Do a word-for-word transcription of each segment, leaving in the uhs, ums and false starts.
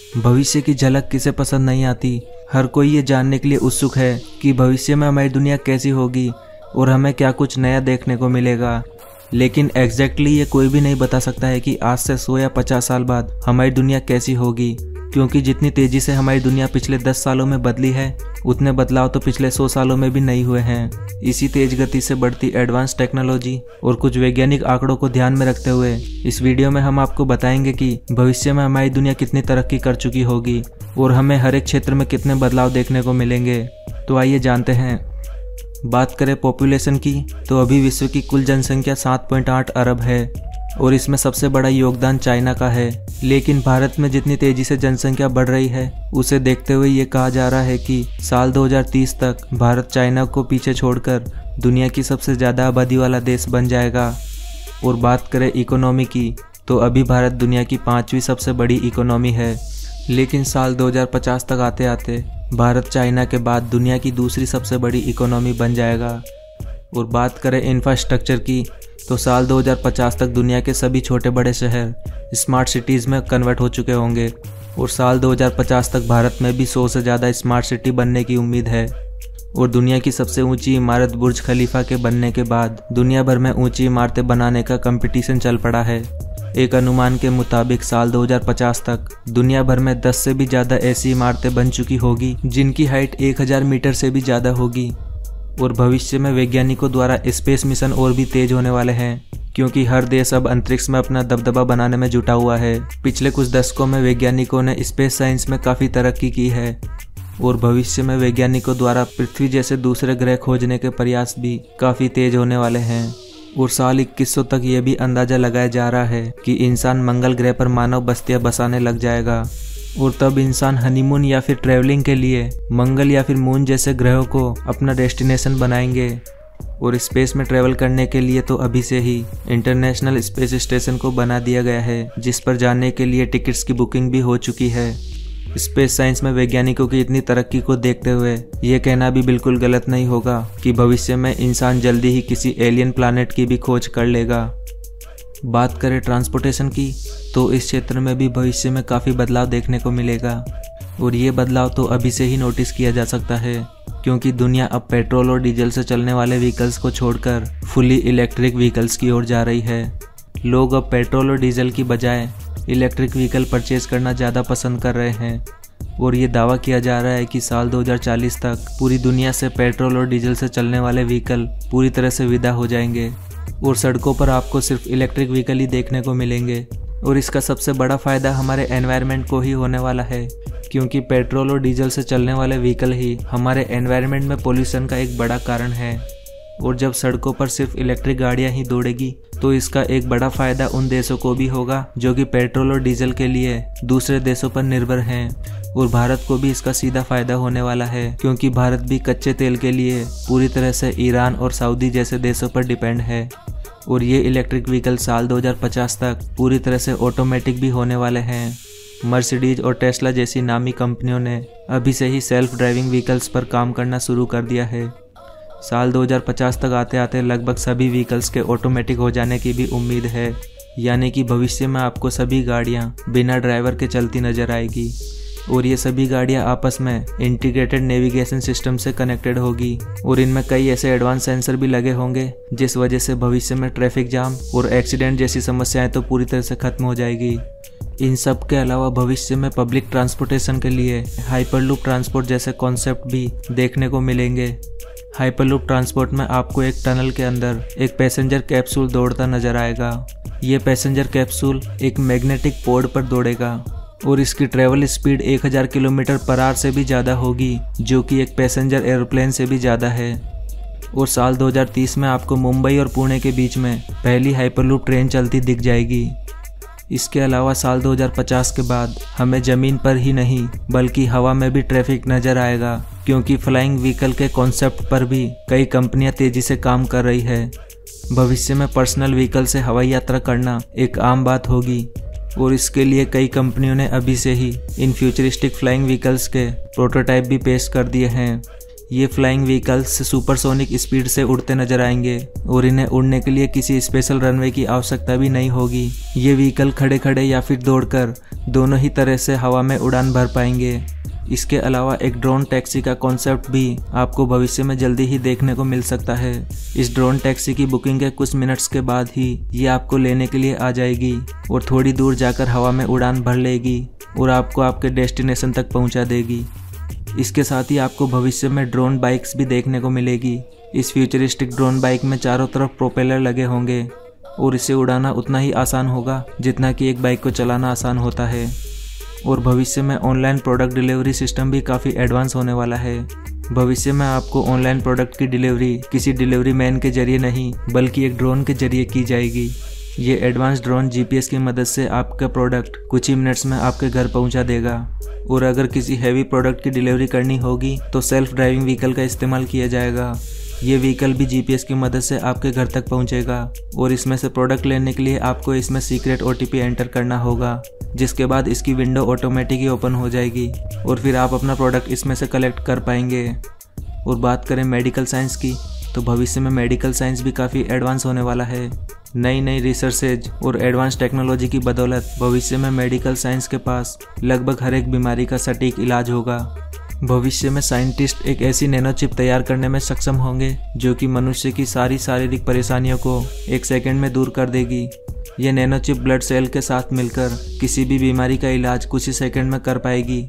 भविष्य की झलक किसे पसंद नहीं आती। हर कोई ये जानने के लिए उत्सुक है कि भविष्य में हमारी दुनिया कैसी होगी और हमें क्या कुछ नया देखने को मिलेगा। लेकिन एग्जैक्टली ये कोई भी नहीं बता सकता है कि आज से सौ या पचास साल बाद हमारी दुनिया कैसी होगी, क्योंकि जितनी तेज़ी से हमारी दुनिया पिछले दस सालों में बदली है उतने बदलाव तो पिछले सौ सालों में भी नहीं हुए हैं। इसी तेज गति से बढ़ती एडवांस टेक्नोलॉजी और कुछ वैज्ञानिक आंकड़ों को ध्यान में रखते हुए इस वीडियो में हम आपको बताएंगे कि भविष्य में हमारी दुनिया कितनी तरक्की कर चुकी होगी और हमें हर एक क्षेत्र में कितने बदलाव देखने को मिलेंगे। तो आइए जानते हैं। बात करें पॉपुलेशन की तो अभी विश्व की कुल जनसंख्या सात पॉइंट आठ अरब है और इसमें सबसे बड़ा योगदान चाइना का है। लेकिन भारत में जितनी तेजी से जनसंख्या बढ़ रही है उसे देखते हुए ये कहा जा रहा है कि साल दो हज़ार तीस तक भारत चाइना को पीछे छोड़कर दुनिया की सबसे ज़्यादा आबादी वाला देश बन जाएगा। और बात करें इकोनॉमी की तो अभी भारत दुनिया की पाँचवीं सबसे बड़ी इकोनॉमी है, लेकिन साल दो हज़ार पचास तक आते आते भारत चाइना के बाद दुनिया की दूसरी सबसे बड़ी इकोनॉमी बन जाएगा। और बात करें इंफ्रास्ट्रक्चर की तो साल दो हज़ार पचास तक दुनिया के सभी छोटे बड़े शहर स्मार्ट सिटीज़ में कन्वर्ट हो चुके होंगे और साल दो हज़ार पचास तक भारत में भी सौ से ज़्यादा स्मार्ट सिटी बनने की उम्मीद है। और दुनिया की सबसे ऊंची इमारत बुर्ज खलीफा के बनने के बाद दुनिया भर में ऊंची इमारतें बनाने का कंपटीशन चल पड़ा है। एक अनुमान के मुताबिक साल दो हज़ार पचास तक दुनिया भर में दस से भी ज़्यादा ऐसी इमारतें बन चुकी होगी जिनकी हाइट एक हज़ार मीटर से भी ज़्यादा होगी। और भविष्य में वैज्ञानिकों द्वारा स्पेस मिशन और भी तेज होने वाले हैं, क्योंकि हर देश अब अंतरिक्ष में अपना दबदबा बनाने में जुटा हुआ है। पिछले कुछ दशकों में वैज्ञानिकों ने स्पेस साइंस में काफ़ी तरक्की की है और भविष्य में वैज्ञानिकों द्वारा पृथ्वी जैसे दूसरे ग्रह खोजने के प्रयास भी काफ़ी तेज होने वाले हैं। और साल इक्कीस सौ तक ये भी अंदाज़ा लगाया जा रहा है कि इंसान मंगल ग्रह पर मानव बस्तियां बसाने लग जाएगा और तब इंसान हनीमून या फिर ट्रैवलिंग के लिए मंगल या फिर मून जैसे ग्रहों को अपना डेस्टिनेशन बनाएंगे। और स्पेस में ट्रैवल करने के लिए तो अभी से ही इंटरनेशनल स्पेस स्टेशन को बना दिया गया है, जिस पर जाने के लिए टिकट्स की बुकिंग भी हो चुकी है। स्पेस साइंस में वैज्ञानिकों की इतनी तरक्की को देखते हुए ये कहना भी बिल्कुल गलत नहीं होगा कि भविष्य में इंसान जल्दी ही किसी एलियन प्लैनेट की भी खोज कर लेगा। बात करें ट्रांसपोर्टेशन की तो इस क्षेत्र में भी भविष्य में काफ़ी बदलाव देखने को मिलेगा और ये बदलाव तो अभी से ही नोटिस किया जा सकता है, क्योंकि दुनिया अब पेट्रोल और डीजल से चलने वाले व्हीकल्स को छोड़कर फुली इलेक्ट्रिक व्हीकल्स की ओर जा रही है। लोग अब पेट्रोल और डीजल की बजाय इलेक्ट्रिक व्हीकल परचेज करना ज़्यादा पसंद कर रहे हैं और ये दावा किया जा रहा है कि साल दो हज़ार चालीस तक पूरी दुनिया से पेट्रोल और डीजल से चलने वाले व्हीकल पूरी तरह से विदा हो जाएंगे और सड़कों पर आपको सिर्फ इलेक्ट्रिक व्हीकल ही देखने को मिलेंगे। और इसका सबसे बड़ा फ़ायदा हमारे एनवायरनमेंट को ही होने वाला है, क्योंकि पेट्रोल और डीजल से चलने वाले व्हीकल ही हमारे एनवायरनमेंट में पोल्यूशन का एक बड़ा कारण है। और जब सड़कों पर सिर्फ इलेक्ट्रिक गाड़ियां ही दौड़ेगी तो इसका एक बड़ा फ़ायदा उन देशों को भी होगा जो कि पेट्रोल और डीजल के लिए दूसरे देशों पर निर्भर हैं। और भारत को भी इसका सीधा फ़ायदा होने वाला है, क्योंकि भारत भी कच्चे तेल के लिए पूरी तरह से ईरान और सऊदी जैसे देशों पर डिपेंड है। और ये इलेक्ट्रिक व्हीकल साल दो हज़ार पचास तक पूरी तरह से ऑटोमेटिक भी होने वाले हैं। मर्सिडीज और टेस्ला जैसी नामी कंपनियों ने अभी से ही सेल्फ ड्राइविंग व्हीकल्स पर काम करना शुरू कर दिया है। साल दो हज़ार पचास तक आते आते लगभग सभी व्हीकल्स के ऑटोमेटिक हो जाने की भी उम्मीद है, यानी कि भविष्य में आपको सभी गाड़ियां बिना ड्राइवर के चलती नजर आएगी और ये सभी गाड़ियां आपस में इंटीग्रेटेड नेविगेशन सिस्टम से कनेक्टेड होगी और इनमें कई ऐसे एडवांस सेंसर भी लगे होंगे जिस वजह से भविष्य में ट्रैफिक जाम और एक्सीडेंट जैसी समस्याएं तो पूरी तरह से खत्म हो जाएगी। इन सब के अलावा भविष्य में पब्लिक ट्रांसपोर्टेशन के लिए हाइपरलूप ट्रांसपोर्ट जैसे कॉन्सेप्ट भी देखने को मिलेंगे। हाइपरलूप ट्रांसपोर्ट में आपको एक टनल के अंदर एक पैसेंजर कैप्सूल दौड़ता नजर आएगा। ये पैसेंजर कैप्सूल एक मैग्नेटिक पोर्ड पर दौड़ेगा और इसकी ट्रैवल स्पीड एक हज़ार किलोमीटर पर आवर से भी ज़्यादा होगी, जो कि एक पैसेंजर एरोप्लेन से भी ज़्यादा है। और साल दो हज़ार तीस में आपको मुंबई और पुणे के बीच में पहली हाइपरलूप ट्रेन चलती दिख जाएगी। इसके अलावा साल दो हज़ार पचास के बाद हमें ज़मीन पर ही नहीं बल्कि हवा में भी ट्रैफिक नज़र आएगा, क्योंकि फ्लाइंग व्हीकल के कॉन्सेप्ट पर भी कई कंपनियां तेज़ी से काम कर रही है। भविष्य में पर्सनल व्हीकल से हवाई यात्रा करना एक आम बात होगी और इसके लिए कई कंपनियों ने अभी से ही इन फ्यूचरिस्टिक फ्लाइंग व्हीकल्स के प्रोटोटाइप भी पेश कर दिए हैं। ये फ्लाइंग व्हीकल्स सुपरसोनिक स्पीड से उड़ते नजर आएंगे और इन्हें उड़ने के लिए किसी स्पेशल रनवे की आवश्यकता भी नहीं होगी। ये व्हीकल खड़े खड़े या फिर दौड़कर दोनों ही तरह से हवा में उड़ान भर पाएंगे। इसके अलावा एक ड्रोन टैक्सी का कॉन्सेप्ट भी आपको भविष्य में जल्दी ही देखने को मिल सकता है। इस ड्रोन टैक्सी की बुकिंग के कुछ मिनट्स के बाद ही ये आपको लेने के लिए आ जाएगी और थोड़ी दूर जाकर हवा में उड़ान भर लेगी और आपको आपके डेस्टिनेशन तक पहुंचा देगी। इसके साथ ही आपको भविष्य में ड्रोन बाइक्स भी देखने को मिलेगी। इस फ्यूचरिस्टिक ड्रोन बाइक में चारों तरफ प्रोपेलर लगे होंगे और इसे उड़ाना उतना ही आसान होगा जितना कि एक बाइक को चलाना आसान होता है। और भविष्य में ऑनलाइन प्रोडक्ट डिलीवरी सिस्टम भी काफ़ी एडवांस होने वाला है। भविष्य में आपको ऑनलाइन प्रोडक्ट की डिलीवरी किसी डिलीवरी मैन के जरिए नहीं बल्कि एक ड्रोन के जरिए की जाएगी। ये एडवांस ड्रोन जीपीएस की मदद से आपका प्रोडक्ट कुछ ही मिनट्स में आपके घर पहुंचा देगा। और अगर किसी हैवी प्रोडक्ट की डिलीवरी करनी होगी तो सेल्फ ड्राइविंग व्हीकल का इस्तेमाल किया जाएगा। ये व्हीकल भी जीपीएस की मदद से आपके घर तक पहुंचेगा और इसमें से प्रोडक्ट लेने के लिए आपको इसमें सीक्रेट ओटीपी एंटर करना होगा, जिसके बाद इसकी विंडो ऑटोमेटिक ही ओपन हो जाएगी और फिर आप अपना प्रोडक्ट इसमें से कलेक्ट कर पाएंगे। और बात करें मेडिकल साइंस की, तो भविष्य में मेडिकल साइंस भी काफ़ी एडवांस होने वाला है। नई नई रिसर्चेज और एडवांस टेक्नोलॉजी की बदौलत भविष्य में मेडिकल साइंस के पास लगभग हर एक बीमारी का सटीक इलाज होगा। भविष्य में साइंटिस्ट एक ऐसी नैनो चिप तैयार करने में सक्षम होंगे जो कि मनुष्य की सारी शारीरिक परेशानियों को एक सेकंड में दूर कर देगी। यह नैनो चिप ब्लड सेल के साथ मिलकर किसी भी बीमारी का इलाज कुछ ही सेकंड में कर पाएगी।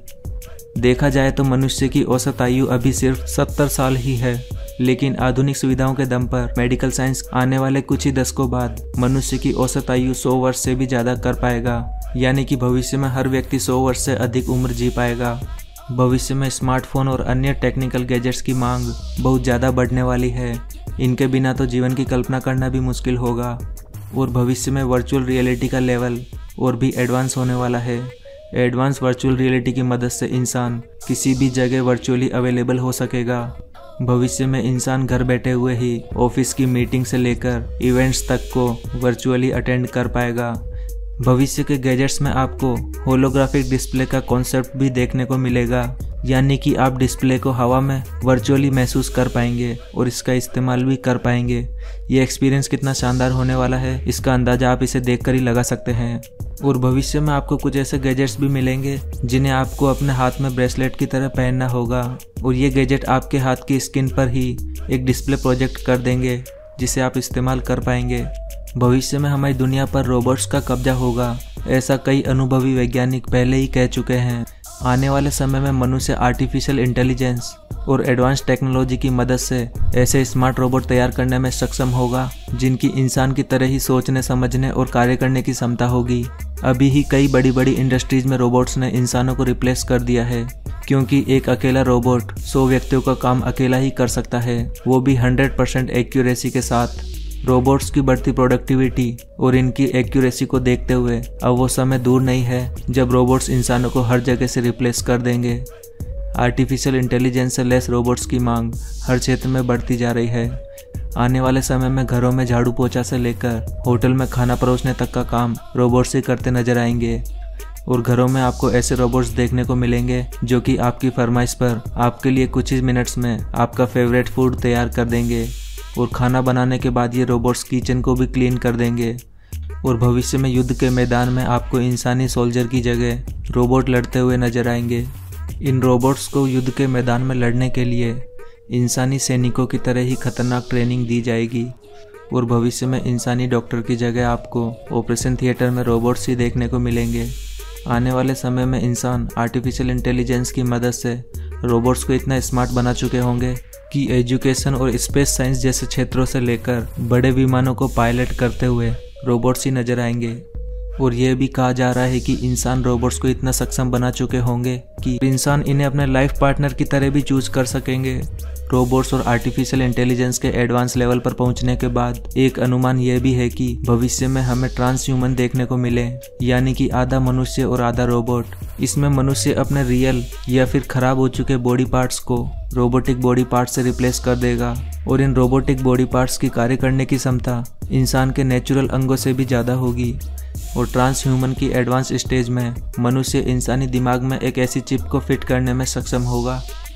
देखा जाए तो मनुष्य की औसत आयु अभी सिर्फ सत्तर साल ही है, लेकिन आधुनिक सुविधाओं के दम पर मेडिकल साइंस आने वाले कुछ ही दशकों बाद मनुष्य की औसत आयु सौ वर्ष से भी ज़्यादा कर पाएगा। यानी कि भविष्य में हर व्यक्ति सौ वर्ष से अधिक उम्र जी पाएगा। भविष्य में स्मार्टफोन और अन्य टेक्निकल गैजेट्स की मांग बहुत ज़्यादा बढ़ने वाली है। इनके बिना तो जीवन की कल्पना करना भी मुश्किल होगा। और भविष्य में वर्चुअल रियलिटी का लेवल और भी एडवांस होने वाला है। एडवांस वर्चुअल रियलिटी की मदद से इंसान किसी भी जगह वर्चुअली अवेलेबल हो सकेगा। भविष्य में इंसान घर बैठे हुए ही ऑफिस की मीटिंग से लेकर इवेंट्स तक को वर्चुअली अटेंड कर पाएगा। भविष्य के गैजेट्स में आपको होलोग्राफिक डिस्प्ले का कॉन्सेप्ट भी देखने को मिलेगा, यानी कि आप डिस्प्ले को हवा में वर्चुअली महसूस कर पाएंगे और इसका इस्तेमाल भी कर पाएंगे। ये एक्सपीरियंस कितना शानदार होने वाला है इसका अंदाज़ा आप इसे देखकर ही लगा सकते हैं। और भविष्य में आपको कुछ ऐसे गैजेट्स भी मिलेंगे जिन्हें आपको अपने हाथ में ब्रेसलेट की तरह पहनना होगा और ये गैजेट आपके हाथ की स्किन पर ही एक डिस्प्ले प्रोजेक्ट कर देंगे जिसे आप इस्तेमाल कर पाएंगे। भविष्य में हमारी दुनिया पर रोबोट्स का कब्जा होगा, ऐसा कई अनुभवी वैज्ञानिक पहले ही कह चुके हैं। आने वाले समय में मनुष्य आर्टिफिशियल इंटेलिजेंस और एडवांस टेक्नोलॉजी की मदद से ऐसे स्मार्ट रोबोट तैयार करने में सक्षम होगा जिनकी इंसान की तरह ही सोचने, समझने और कार्य करने की क्षमता होगी। अभी ही कई बड़ी बड़ी इंडस्ट्रीज में रोबोट्स ने इंसानों को रिप्लेस कर दिया है, क्योंकि एक अकेला रोबोट सौ व्यक्तियों का काम अकेला ही कर सकता है, वो भी हंड्रेड परसेंट एक्यूरेसी के साथ। रोबोट्स की बढ़ती प्रोडक्टिविटी और इनकी एक्यूरेसी को देखते हुए अब वो समय दूर नहीं है जब रोबोट्स इंसानों को हर जगह से रिप्लेस कर देंगे। आर्टिफिशियल इंटेलिजेंस से लेस रोबोट्स की मांग हर क्षेत्र में बढ़ती जा रही है। आने वाले समय में घरों में झाड़ू पोछा से लेकर होटल में खाना परोसने तक का काम रोबोट्स ही करते नजर आएंगे। और घरों में आपको ऐसे रोबोट्स देखने को मिलेंगे जो कि आपकी फरमाइश पर आपके लिए कुछ ही मिनट्स में आपका फेवरेट फूड तैयार कर देंगे और खाना बनाने के बाद ये रोबोट्स किचन को भी क्लीन कर देंगे। और भविष्य में युद्ध के मैदान में आपको इंसानी सोल्जर की जगह रोबोट लड़ते हुए नजर आएंगे। इन रोबोट्स को युद्ध के मैदान में लड़ने के लिए इंसानी सैनिकों की तरह ही खतरनाक ट्रेनिंग दी जाएगी। और भविष्य में इंसानी डॉक्टर की जगह आपको ऑपरेशन थिएटर में रोबोट्स ही देखने को मिलेंगे। आने वाले समय में इंसान आर्टिफिशियल इंटेलिजेंस की मदद से रोबोट्स को इतना स्मार्ट बना चुके होंगे कि एजुकेशन और स्पेस साइंस जैसे क्षेत्रों से लेकर बड़े विमानों को पायलट करते हुए रोबोट्स ही नजर आएंगे। और यह भी कहा जा रहा है कि इंसान रोबोट्स को इतना सक्षम बना चुके होंगे कि इंसान इन्हें अपने लाइफ पार्टनर की तरह भी चूज कर सकेंगे। रोबोट्स और आर्टिफिशियल इंटेलिजेंस के एडवांस लेवल पर पहुंचने के बाद एक अनुमान यह भी है कि भविष्य में हमें ट्रांस ह्यूमन देखने को मिले, यानी कि आधा मनुष्य और आधा रोबोट। इसमें मनुष्य अपने रियल या फिर खराब हो चुके बॉडी पार्ट्स को रोबोटिक बॉडी पार्ट्स से रिप्लेस कर देगा और इन रोबोटिक बॉडी पार्ट्स की कार्य करने की क्षमता इंसान के नेचुरल अंगों से भी ज़्यादा होगी। और ट्रांस ह्यूमन की एडवांस स्टेज में मनुष्य इंसानी दिमाग में एक ऐसी चिप को फिट करने में सक्षम होगा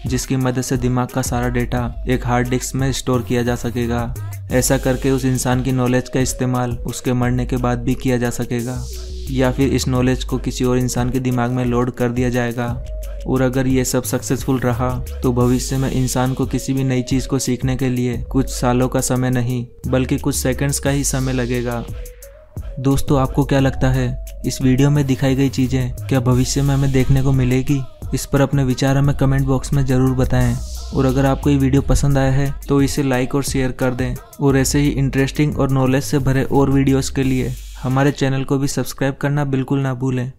जिसकी मदद से दिमाग का सारा डेटा एक हार्ड डिस्क में स्टोर किया जा सकेगा। ऐसा करके उस इंसान की नॉलेज का इस्तेमाल उसके मरने के बाद भी किया जा सकेगा, या फिर इस नॉलेज को किसी और इंसान के दिमाग में लोड कर दिया जाएगा। और अगर ये सब सक्सेसफुल रहा तो भविष्य में इंसान को किसी भी नई चीज़ को सीखने के लिए कुछ सालों का समय नहीं बल्कि कुछ सेकंड्स का ही समय लगेगा। दोस्तों, आपको क्या लगता है, इस वीडियो में दिखाई गई चीज़ें क्या भविष्य में हमें देखने को मिलेगी? इस पर अपने विचार हमें कमेंट बॉक्स में ज़रूर बताएं। और अगर आपको ये वीडियो पसंद आया है तो इसे लाइक और शेयर कर दें। और ऐसे ही इंटरेस्टिंग और नॉलेज से भरे और वीडियोस के लिए हमारे चैनल को भी सब्सक्राइब करना बिल्कुल ना भूलें।